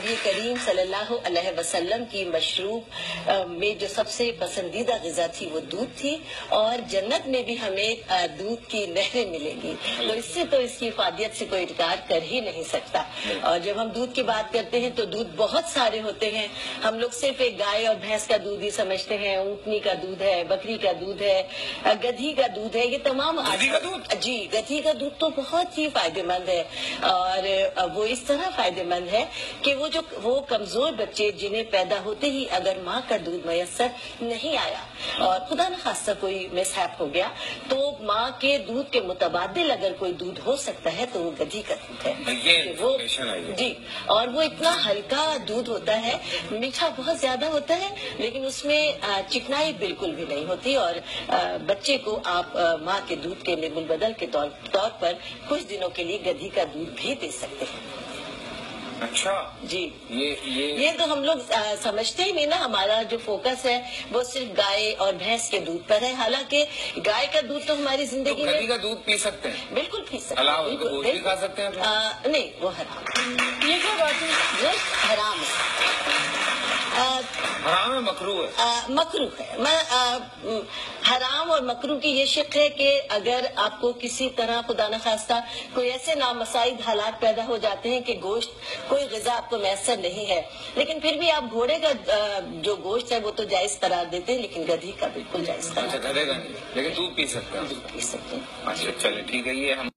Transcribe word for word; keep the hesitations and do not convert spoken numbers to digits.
نبی کریم صلی اللہ علیہ وسلم کی مشروب میں جو سب سے پسندیدہ غذا تھی وہ دودھ تھی، اور جنت میں بھی ہمیں دودھ کی نہریں ملیں گی، تو اس سے تو اس کی افادیت سے کوئی انکار کر ہی نہیں سکتا۔ اور جب ہم دودھ کی بات کرتے ہیں تو دودھ بہت سارے ہوتے ہیں، ہم لوگ صرف ایک گائے اور بھینس کا دودھ ہی سمجھتے ہیں، اونٹنی کا دودھ ہے، بکری کا دودھ ہے، گدھی کا دودھ ہے، یہ تمام جی گدھی کا دودھ تو بہت ہی فائدے مند ہے، اور وہ اس طرح فائدے مند ہے کہ وہ جو وہ کمزور بچے جنہیں پیدا ہوتے ہی اگر ماں کا دودھ میسر نہیں آیا اور خدا نخواستہ کوئی مس ہیپ ہو گیا، تو ماں کے دودھ کے متبادل اگر کوئی دودھ ہو سکتا ہے تو وہ گدھی کا دودھ ہے۔ وہ جی اور وہ اتنا ہلکا دودھ ہوتا ہے، میٹھا بہت زیادہ ہوتا ہے لیکن اس میں چکنائی بالکل بھی نہیں ہوتی، اور بچے کو آپ ماں کے دودھ کے بالبدل کے طور پر کچھ دنوں کے لیے گدھی کا دودھ بھی دے سکتے ہیں۔ اچھا جی یہ یہ یہ تو ہم لوگ سمجھتے ہی نہیں نا، ہمارا جو فوکس ہے وہ صرف گائے اور بھینس کے دودھ پر ہے، حالانکہ گائے کا دودھ تو ہماری زندگی میں گدھی کا دودھ پی سکتے ہیں، بالکل پی سکتے علاوہ ہیں، گوشت بھی کھا سکتے ہیں؟ نہیں وہ حرام، یہ کیا بات ہے، گوشت حرام ہے، حرام ہے، مکروہ ہے، مکروہ ہے۔ حرام اور مکروہ کی یہ شق ہے کہ اگر آپ کو کسی طرح خدا نخواستہ کوئی ایسے نامساعد حالات پیدا ہو جاتے ہیں کہ گوشت کوئی غذا آپ کو میسر نہیں ہے، لیکن پھر بھی آپ گھوڑے کا جو گوشت ہے وہ تو جائز قرار دیتے ہیں، لیکن گدھی کا بالکل جائز قرار اچھا گدھے کا نہیں، لیکن دودھ پی سکتے ہیں، دودھ پی سکتے ہیں۔ اچھا چلے ٹھیک ہے، یہ ہم